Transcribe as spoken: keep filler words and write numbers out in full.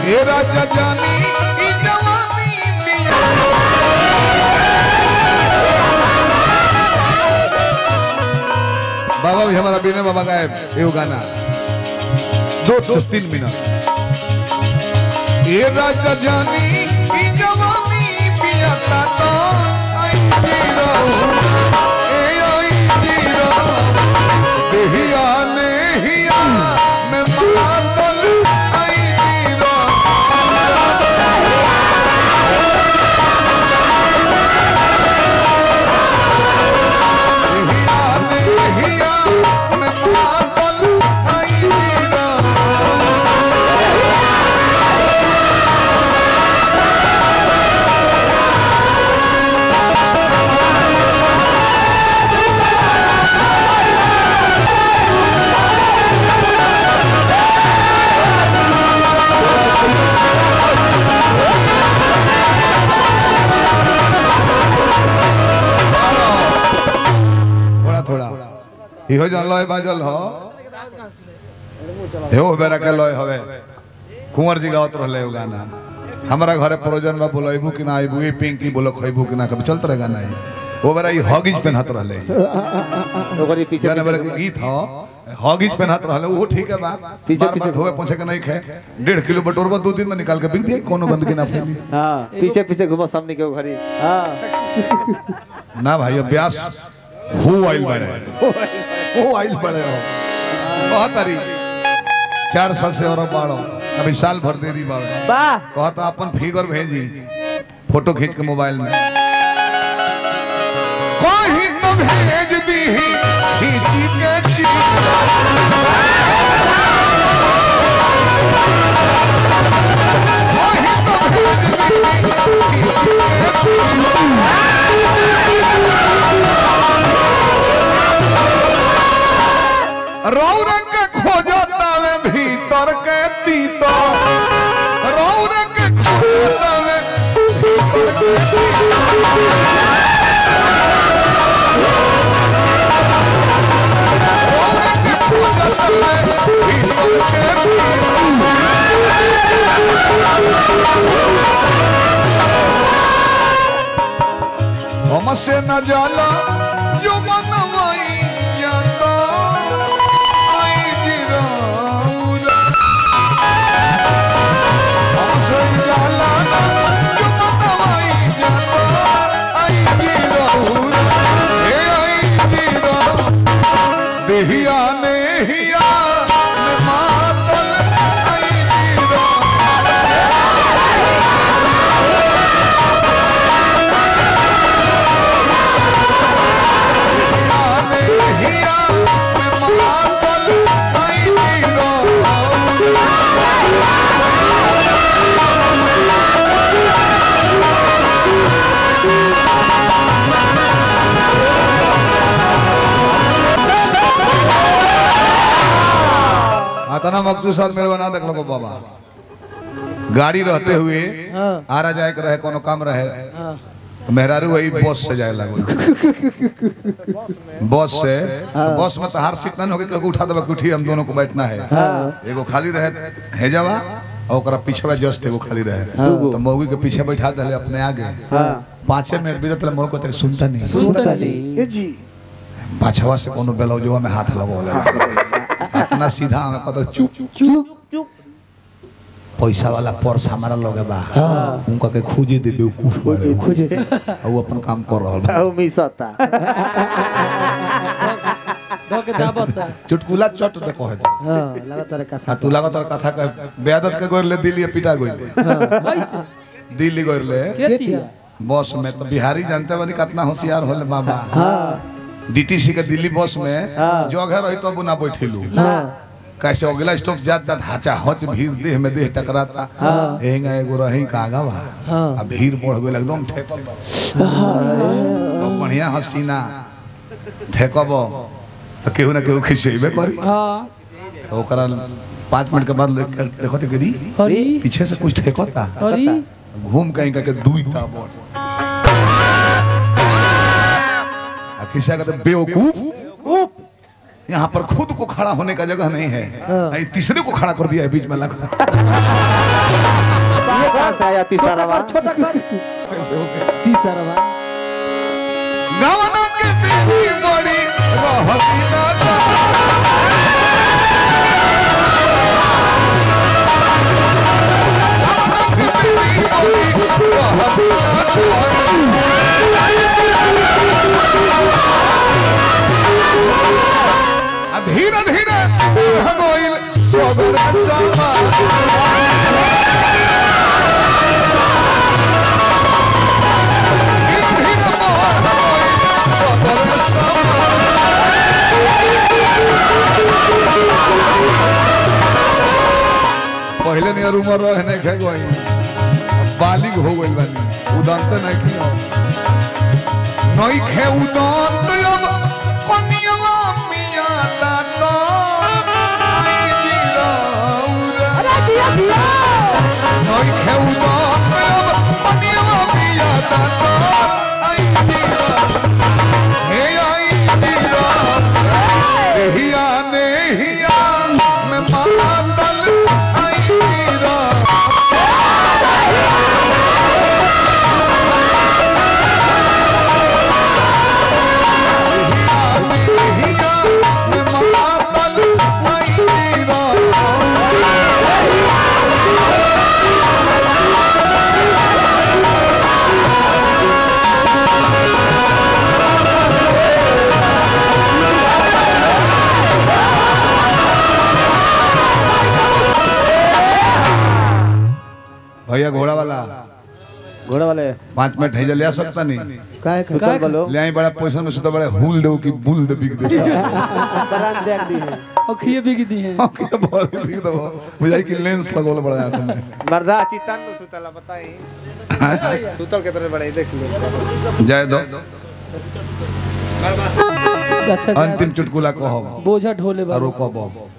ये राजा जानी ई जवानी पिया बाबा भी हमारा बीने बाबा का ये गाना दो दो तीन मिनट। ये राजा जानी ई जवानी पिया तो आई जीरो ए आई जीरो देहिया ने हिया मैं मातल आई जीरो देहिया ने हिया मैं मातल आई जीरो इहो जान लय बाजल हो एहो बेरा के लय हवे कुंवर जी गावत रहले उ गाना हमरा घरे प्रोजन बा बोलैबू कि ना आइबू ई पिंकी बोलो खइबू कि ना कभी चलत रहे गाना ओ बेरा ई हॉगिज पहनत रहले ओकरी पीछे जाने बेरा के गीत हो हॉगिज पहनत रहले वो ठीक है बा पीछे पीछे धोए पोछे के नहीं खे डेढ़ किलो बटोरबा दो दिन में निकाल के बिक दिए कोनो गंदगी ना फैली। हां पीछे पीछे घुमो सामने के घरी हां ना भाई अभ्यास हु आइल बड़े ओ आइल बड़े हो बहुत तारी चार साल से और बाड़ो अभी साल भर देरी बाड़ो वाह कहता अपन फिगर भेजी फोटो खींच के मोबाइल में कोई तो भेज दी खींच के चीज कोई तो भेज दी खींच के रौरक खोजता में भीतर के तीतो रौरक खोजता में भीतर के तीतो रौरक खोजता में भीतर के तीतो हमसे न जाला जो बनवाई जाता देहिया ने हिया मैं मातल आई जीरो देहिया ने हिया मैं मातल आई जीरो आतना मखसूस साथ मेरे बना देख लो बाबा गाड़ी रहते हुए आ रहा जाए रहे कोनो काम रहे मेहरारू वही बस से जाए लगो बस से बस में तो हर सीट ना होके कभी उठा देबा कुठी हम दोनों को बैठना है एगो खाली रहे है जावा और ओकरा पीछे में जस्ट एगो खाली रहे तो मौगी के पीछे बैठा दले अपने आगे पांचे में बिदत ले मौको तक सुनता नहीं सुनता नहीं ए जी पाछवा से कोनो बेलौजवा में हाथ लगावले इतना सीधा हमें कदर चुप चुप चुप पैसा वाला पर्स हमारा लगे बा उनका के खोजे दे बेवकूफ बड़े खोजे वो अपन काम कर रहल बा ओ मिसता दो के दाबता चुटकुला चट दे कहे हां लगातार कथा तू लगातार कथा के बेआदत के गोर ले दिल्ली पिटा गइले कैसे दिल्ली गोर ले केतिया बस में तो बिहारी जानते बानी कितना होशियार होले बाबा हां डीटीसी के दिल्ली बस में जगह रही तो ना बैठेलू कैसे अगला स्टॉप जाता ढांचा हच भीड़ देह में देह टकराता एंगा एगो रही कागा बा आ भीड़ बढ़ गेल एकदम ठेकल बा तो बढ़िया हसीना ठेकब तो केहू ना केहू खिसेबे करी हां तो ओकरा पाँच मिनट के बाद देखो तो गिरी अरे पीछे से कुछ ठेकता अरे घूम कहीं का के दुई ता बोल खिसा कहते बेवकूफ यहाँ पर खुद को खड़ा होने का जगह नहीं है तीसरे को खड़ा कर दिया है बीच में लगा से आया तीसरा छोटा रवा कर छोटा कर तीसरा रवा गावना के देवी बड़ी रहती ना धीरे धीरे गोइल सगर समा पहले नहीं उम्र रहने के गई बालिग हो गई बानी उदांत नहीं किया नई खे उदांत अब पनिया मिया दानो आई गिरा अरे दिया दिया नई खे उदांत अब पनिया मिया दानो आई गिरा हे आई गिरा हिया ने हिया मैं मातल आई गिरा भैया घोड़ा वाला घोड़ा वाले पांच मिनट है ले आ सकता नहीं काय काय बोलो ले आई बड़ा पैसा में सुता बड़े हुल दो कि बुल दे बिक दे करान देख दी है अखिए बिक दी हैं क्या बोल बिक दो बुझाई कि लेंस लगोल बड़ा आंख में मर्दा चितन नो सुतला बताई सुतल के तरह बड़े देख लो जय दो अच्छा अंतिम चुटकुला कहो बोझा ढोले और बाबू रोको